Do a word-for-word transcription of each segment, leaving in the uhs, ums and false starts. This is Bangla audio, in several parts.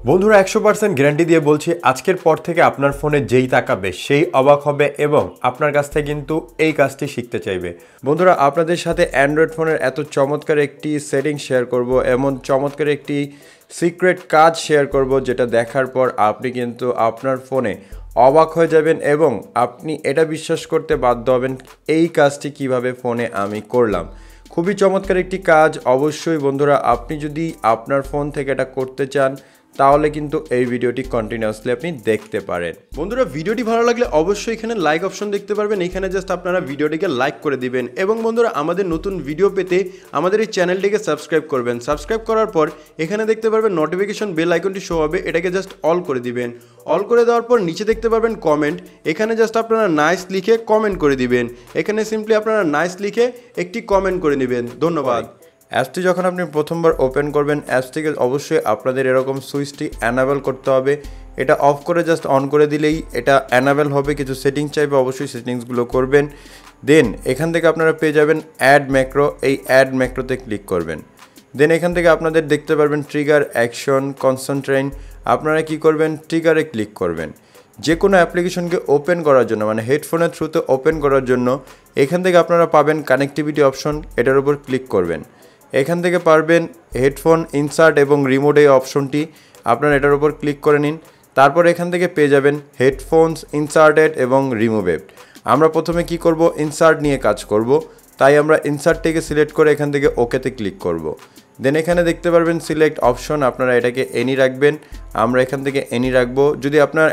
বন্ধুরা একশো পার্সেন্ট গ্যারান্টি দিয়ে বলছি আজকের পর থেকে আপনার ফোনে যেই তাকাবে সেই অবাক হবে এবং আপনার কাছ থেকে কিন্তু এই কাজটি শিখতে চাইবে। বন্ধুরা আপনাদের সাথে অ্যান্ড্রয়েড ফোনের এত চমৎকার একটি সেটিং শেয়ার করব, এমন চমৎকার একটি সিক্রেট কাজ শেয়ার করব যেটা দেখার পর আপনি কিন্তু আপনার ফোনে অবাক হয়ে যাবেন এবং আপনি এটা বিশ্বাস করতে বাধ্য হবেন এই কাজটি কিভাবে ফোনে আমি করলাম। খুবই চমৎকার একটি কাজ। অবশ্যই বন্ধুরা আপনি যদি আপনার ফোন থেকে এটা করতে চান তাহলে কিন্তু এই ভিডিওটি কন্টিনিউয়াসলি আপনি দেখতে পারেন। বন্ধুরা ভিডিওটি ভালো লাগলে অবশ্যই এখানে লাইক অপশন দেখতে পারবেন, এখানে জাস্ট আপনারা ভিডিওটিকে লাইক করে দিবেন এবং বন্ধুরা আমাদের নতুন ভিডিও পেতে আমাদের এই চ্যানেলটিকে সাবস্ক্রাইব করবেন। সাবস্ক্রাইব করার পর এখানে দেখতে পারবেন নোটিফিকেশন বেল আইকনটি শো হবে, এটাকে জাস্ট অল করে দিবেন। অল করে দেওয়ার পর নিচে দেখতে পারবেন কমেন্ট, এখানে জাস্ট আপনারা নাইস লিখে কমেন্ট করে দিবেন। এখানে সিম্পলি আপনারা নাইস লিখে একটি কমেন্ট করে নেবেন। ধন্যবাদ। অ্যাপসটি যখন আপনি প্রথমবার ওপেন করবেন অ্যাপসটিকে অবশ্যই আপনাদের এরকম সুইচটি অ্যানাবেল করতে হবে। এটা অফ করে জাস্ট অন করে দিলেই এটা অ্যানাবেল হবে। কিছু সেটিংস চাইবে, অবশ্যই সেটিংসগুলো করবেন। দেন এখান থেকে আপনারা পেয়ে যাবেন অ্যাড ম্যাক্রো, এই অ্যাড ম্যাক্রোতে ক্লিক করবেন। দেন এখান থেকে আপনাদের দেখতে পারবেন ট্রিগার, অ্যাকশন, কনসেন্ট্রেট। আপনারা কি করবেন, ট্রিগারে ক্লিক করবেন। যে কোনো অ্যাপ্লিকেশনকে ওপেন করার জন্য মানে হেডফোনের থ্রুতে ওপেন করার জন্য এখান থেকে আপনারা পাবেন কানেক্টিভিটি অপশন, এটার উপর ক্লিক করবেন। এখান থেকে পারবেন হেডফোন ইনসার্ট এবং রিমোট এই অপশনটি, আপনারা এটার উপর ক্লিক করে নিন। তারপর এখান থেকে পেয়ে যাবেন হেডফোনস ইনসার্টেড এবং রিমুভেড। আমরা প্রথমে কি করব, ইনসার্ট নিয়ে কাজ করব, তাই আমরা ইনসার্টটিকে সিলেক্ট করে এখান থেকে ওকেতে ক্লিক করব। দেন এখানে দেখতে পারবেন সিলেক্ট অপশন, আপনারা এটাকে এনি রাখবেন। আমরা এখান থেকে এনি রাখবো। যদি আপনার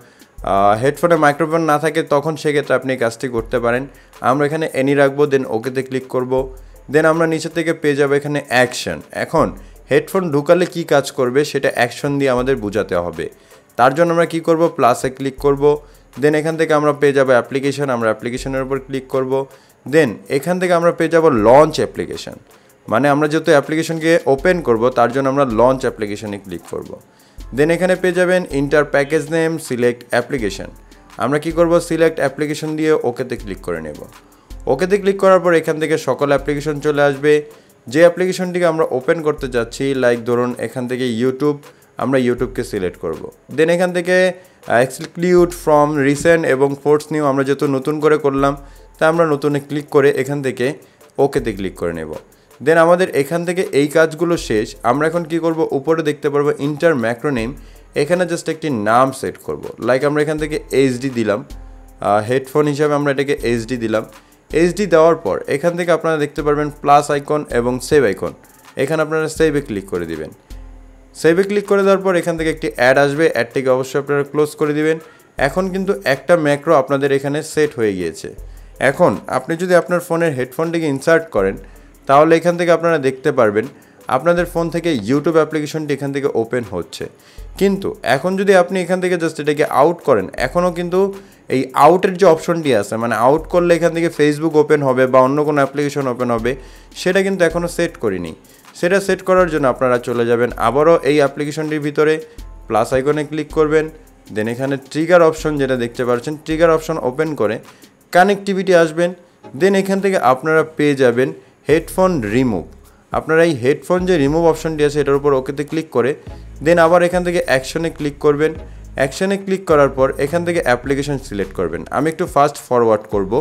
হেডফোনে মাইক্রোফোন না থাকে তখন সেক্ষেত্রে আপনি কাজটি করতে পারেন। আমরা এখানে এনি রাখবো, দেন ওকেতে ক্লিক করব। দেন আমরা নিচে থেকে পেয়ে যাবো এখানে অ্যাকশন। এখন হেডফোন ঢুকালে কি কাজ করবে সেটা অ্যাকশন দিয়ে আমাদের বোঝাতে হবে। তার জন্য আমরা কি করব, প্লাসে ক্লিক করব। দেন এখান থেকে আমরা পেয়ে যাবো অ্যাপ্লিকেশন, আমরা অ্যাপ্লিকেশনের উপর ক্লিক করব। দেন এখান থেকে আমরা পেয়ে যাবো লঞ্চ অ্যাপ্লিকেশন, মানে আমরা যেহেতু অ্যাপ্লিকেশনকে ওপেন করব তার জন্য আমরা লঞ্চ অ্যাপ্লিকেশনে ক্লিক করব। দেন এখানে পেয়ে যাবেন enter package name, select application. আমরা কি করব, সিলেক্ট অ্যাপ্লিকেশন দিয়ে ওকেতে ক্লিক করে নেব। ওকেতে ক্লিক করার পর এখান থেকে সকল অ্যাপ্লিকেশন চলে আসবে। যে অ্যাপ্লিকেশনটিকে আমরা ওপেন করতে যাচ্ছি, লাইক ধরুন এখান থেকে ইউটিউব, আমরা ইউটিউবকে সিলেক্ট করব। দেন এখান থেকে এক্সক্লুড ফ্রম রিসেন্ট এবং ফোর্স নিউ, আমরা যেহেতু নতুন করে করলাম তাই আমরা নতুনে ক্লিক করে এখান থেকে ওকেতে ক্লিক করে নেব। দেন আমাদের এখান থেকে এই কাজগুলো শেষ। আমরা এখন কি করব, উপরে দেখতে পারবো ইন্টার ম্যাক্রো নেম, এখানে জাস্ট একটি নাম সেট করব। লাইক আমরা এখান থেকে এইচডি দিলাম, হেডফোন হিসাবে আমরা এটাকে এইচডি দিলাম। এইচডি দেওয়ার পর এখান থেকে আপনারা দেখতে পারবেন প্লাস আইকন এবং সেভ আইকন, এখানে আপনারা সেভে ক্লিক করে দিবেন। সেভে ক্লিক করে দেওয়ার পর এখান থেকে একটি অ্যাড আসবে, অ্যাডটিকে অবশ্যই আপনারা ক্লোজ করে দিবেন। এখন কিন্তু একটা ম্যাক্রো আপনাদের এখানে সেট হয়ে গিয়েছে। এখন আপনি যদি আপনার ফোনের হেডফোনটিকে ইনসার্ট করেন তাহলে এখান থেকে আপনারা দেখতে পারবেন আপনাদের ফোন থেকে ইউটিউব অ্যাপ্লিকেশনটি এখান থেকে ওপেন হচ্ছে। কিন্তু এখন যদি আপনি এখান থেকে জাস্ট এটাকে আউট করেন, এখনও কিন্তু এই আউটের যে অপশনটি আছে, মানে আউট করলে এখান থেকে ফেসবুক ওপেন হবে বা অন্য কোনো অ্যাপ্লিকেশন ওপেন হবে, সেটা কিন্তু এখনও সেট করিনি। সেটা সেট করার জন্য আপনারা চলে যাবেন আবারও এই অ্যাপ্লিকেশনটির ভিতরে, প্লাস আইকনে ক্লিক করবেন। দেন এখানে ট্রিগার অপশন যেটা দেখতে পাচ্ছেন, ট্রিগার অপশন ওপেন করে কানেক্টিভিটি আসবেন। দেন এখান থেকে আপনারা পেয়ে যাবেন হেডফোন রিমুভ। আপনারা এই হেডফোন যে রিমুভ অপশনটি আছে এটার উপর ওকেতে ক্লিক করে দেন আবার এখান থেকে অ্যাকশনে ক্লিক করবেন। অ্যাকশনে ক্লিক করার পর এখান থেকে অ্যাপ্লিকেশন সিলেক্ট করবেন। আমি একটু ফাস্ট ফরওয়ার্ড করব।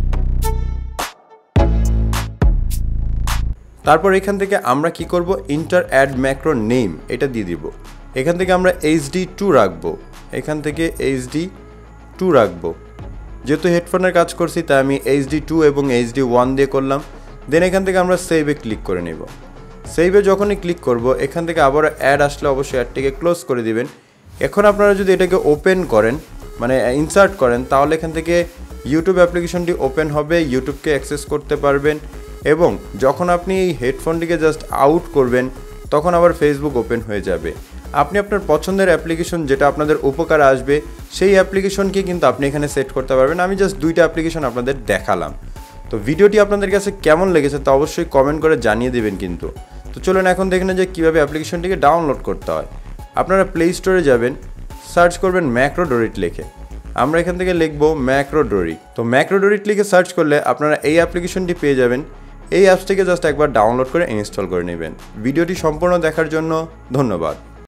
তারপর এখান থেকে আমরা কি করব, ইন্টার অ্যাড ম্যাক্রো নেম এটা দিয়ে দিব। এখান থেকে আমরা এইচডি টু রাখবো, এখান থেকে এইচডি টু রাখবো। যেহেতু হেডফোনের কাজ করছি তাই আমি এইচডি টু এবং এইচডি ওয়ান দিয়ে করলাম। দেন এখান থেকে আমরা সেভে ক্লিক করে নেব। সেভে যখনই ক্লিক করব এখান থেকে আবার অ্যাড আসলে অবশ্যই অ্যাডটিকে ক্লোজ করে দিবেন। এখন আপনারা যদি এটাকে ওপেন করেন মানে ইনসার্ট করেন তাহলে এখান থেকে ইউটিউব অ্যাপ্লিকেশনটি ওপেন হবে, ইউটিউবকে অ্যাক্সেস করতে পারবেন এবং যখন আপনি এই হেডফোনটিকে জাস্ট আউট করবেন তখন আবার ফেসবুক ওপেন হয়ে যাবে। আপনি আপনার পছন্দের অ্যাপ্লিকেশন যেটা আপনাদের উপকার আসবে সেই অ্যাপ্লিকেশনকে কিন্তু আপনি এখানে সেট করতে পারবেন। আমি জাস্ট দুইটা অ্যাপ্লিকেশন আপনাদের দেখালাম। তো ভিডিওটি আপনাদের কাছে কেমন লেগেছে তা অবশ্যই কমেন্ট করে জানিয়ে দেবেন কিন্তু। তো চলুন এখন দেখে নেন যে কীভাবে অ্যাপ্লিকেশনটিকে ডাউনলোড করতে হয়। আপনারা প্লে স্টোরে যাবেন, সার্চ করবেন ম্যাক্রো ড্রয়েড লিখে। আমরা এখান থেকে লিখব ম্যাক্রো ড্রয়েড। তো ম্যাক্রো ড্রয়েড লিখে সার্চ করলে আপনারা এই অ্যাপ্লিকেশনটি পেয়ে যাবেন। এই অ্যাপসটিকে জাস্ট একবার ডাউনলোড করে ইনস্টল করে নেবেন। ভিডিওটি সম্পূর্ণ দেখার জন্য ধন্যবাদ।